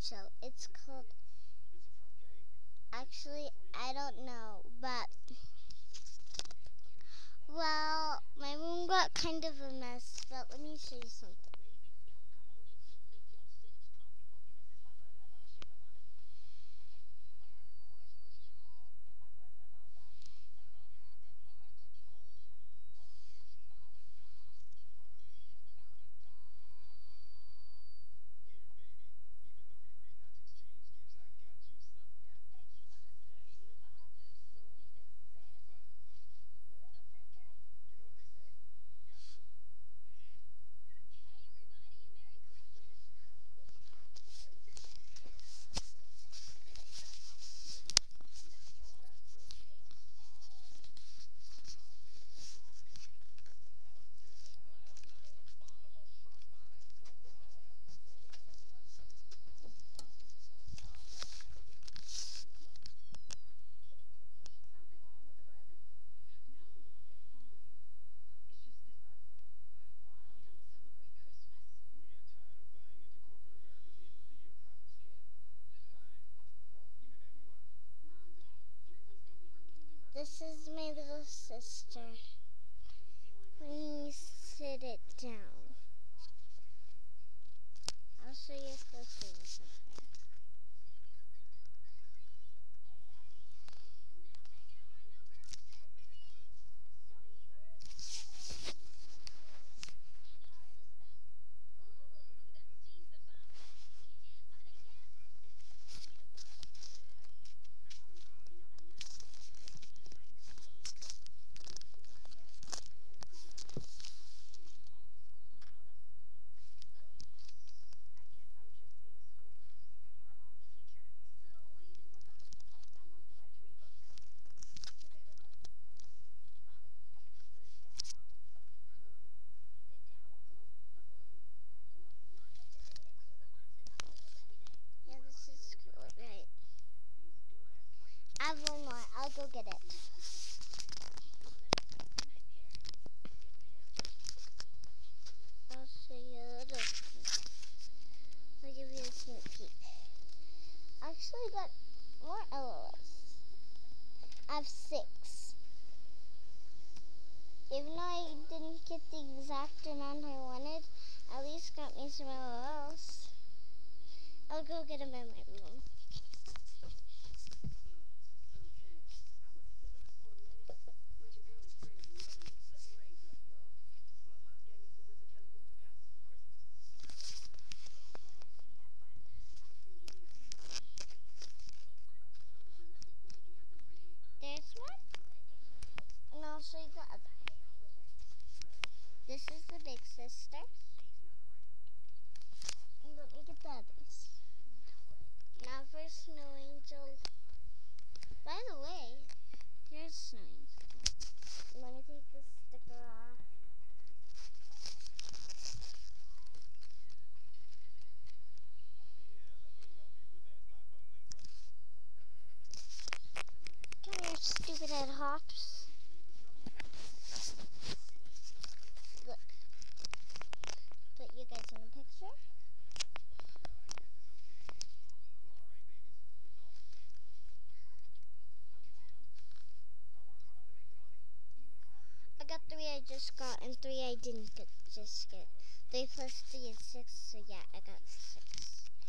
So it's called, actually, I don't know, but, well, my room got kind of a mess, but let me show you something. This is my little sister. Let me sit it down. I'll show you a closer look of her. Yeah, this is cool, right? I have one more. I'll go get it. I'll show you a little piece. I'll give you a sneak peek. I actually got more LOLs. I have 6. Even though I didn't get the exact amount I wanted, at least got me some LOLs. I'll go get them in my room. There's one, and I'll show you the other. This is the big sister. And let me get the others. Now for Snow Angel. By the way, here's Snow Angel. Let me take this sticker off. Come here, stupid head hops. Look. Put you guys in the picture. I got 3 I just got and 3 I didn't just get. 3 plus 3 is 6, so yeah, I got 6.